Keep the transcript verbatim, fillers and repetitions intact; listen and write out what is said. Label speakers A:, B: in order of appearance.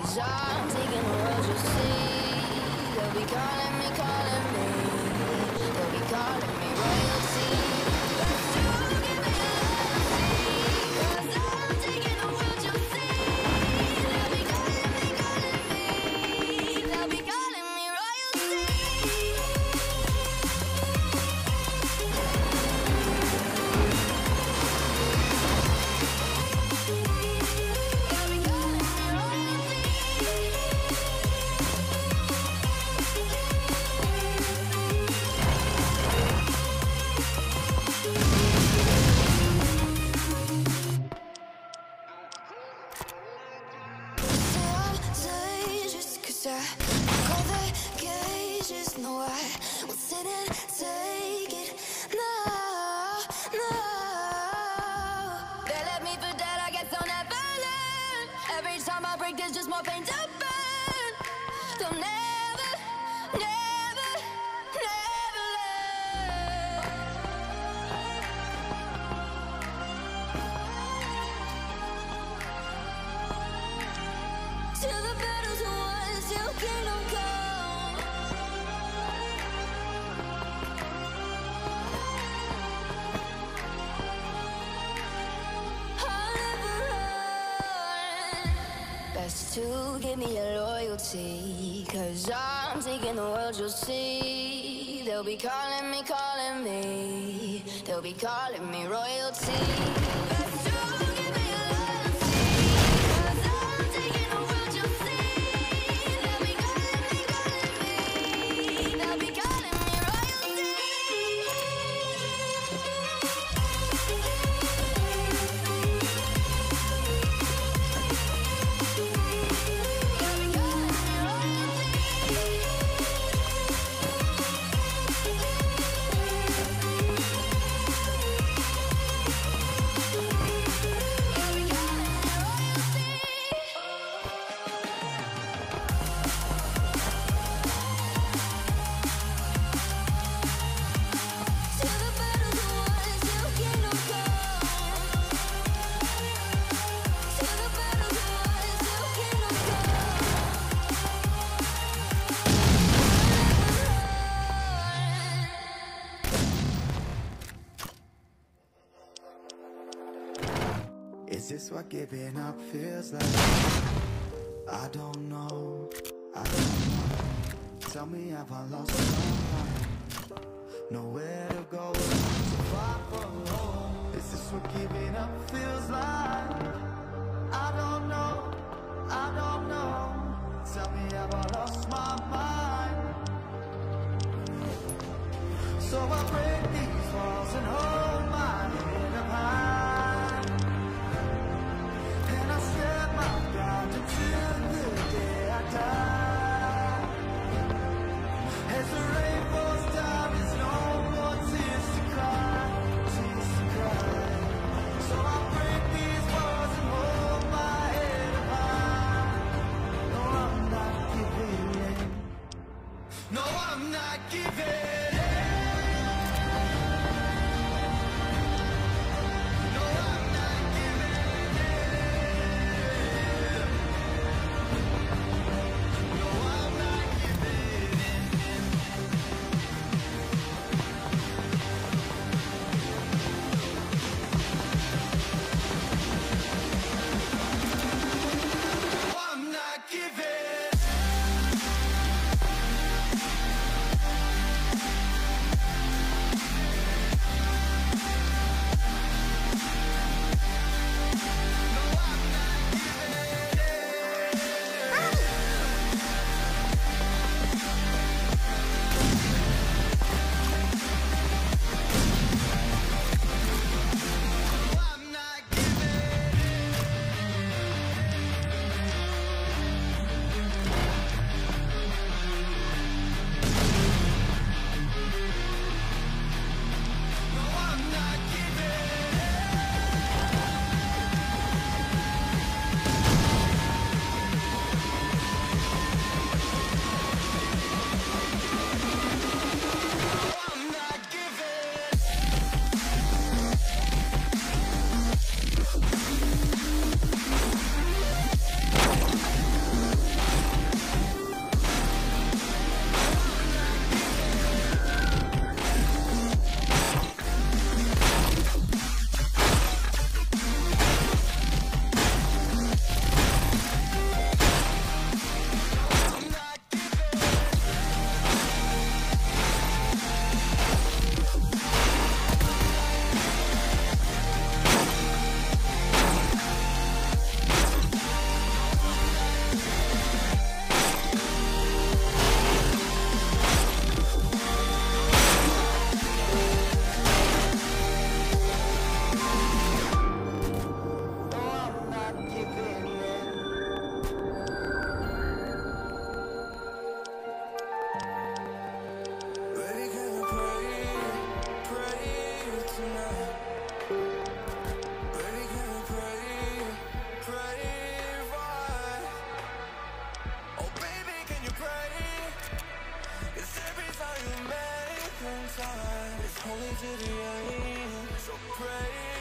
A: Cause I'm taking the world, you'll see. They'll be calling me, calling me. They'll be calling me royalty. Let's do give me loyalty. Cause I'm taking the world, you'll see. They'll be calling me, calling me. They'll be calling me royalty. Call the cages, no, I won't sit and take it. No, no. They left me for dead, I guess I'll never learn. Every time I break, there's just more pain to burn. They'll never, never, never learn. Till the battle's won, till kingdom come. I'll never run. Best to give me your loyalty. Cause I'm taking the world, you'll see. They'll be calling me, calling me. They'll be calling me royalty. Best to give me your loyalty. Cause I'm taking the world, you'll see. They'll be calling me, calling me. They'll be calling me royalty.
B: Is this what giving up feels like? I don't know, I don't know. Tell me, have I lost my mind? Nowhere to go, so far from home. Is this what giving up feels like? I don't know, I don't know. Tell me, have I lost my mind? So I break these walls and hold my head up high.
A: No, I'm not giving in.
B: only to the end. So pray